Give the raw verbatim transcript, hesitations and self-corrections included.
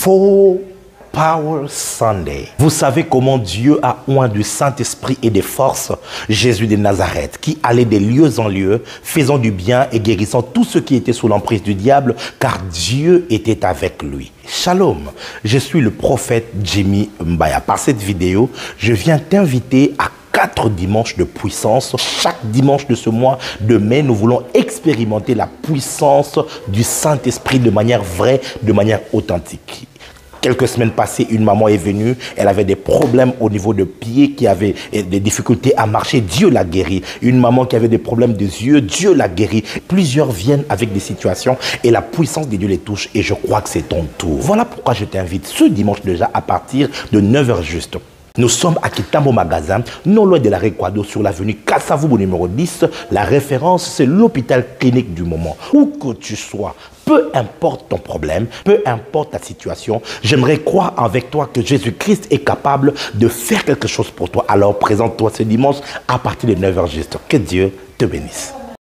Full Power Sunday. Vous savez comment Dieu a oint du Saint-Esprit et des forces Jésus de Nazareth, qui allait de lieu en lieu, faisant du bien et guérissant tous ceux qui étaient sous l'emprise du diable, car Dieu était avec lui. Shalom, je suis le prophète Jimmy Mbaya. Par cette vidéo, je viens t'inviter à quatre dimanches de puissance. Chaque dimanche de ce mois de mai, nous voulons expérimenter la puissance du Saint-Esprit de manière vraie, de manière authentique. Quelques semaines passées, une maman est venue, elle avait des problèmes au niveau de pied, qui avait des difficultés à marcher, Dieu l'a guérie. Une maman qui avait des problèmes des yeux, Dieu l'a guérie. Plusieurs viennent avec des situations et la puissance de Dieu les touche et je crois que c'est ton tour. Voilà pourquoi je t'invite ce dimanche déjà à partir de neuf heures juste. Nous sommes à Kitambo Magasin, non loin de la Requado, sur l'avenue Kasavubu numéro dix. La référence, c'est l'hôpital clinique du moment. Où que tu sois, peu importe ton problème, peu importe ta situation, j'aimerais croire avec toi que Jésus-Christ est capable de faire quelque chose pour toi. Alors présente-toi ce dimanche à partir de neuf heures juste. Que Dieu te bénisse.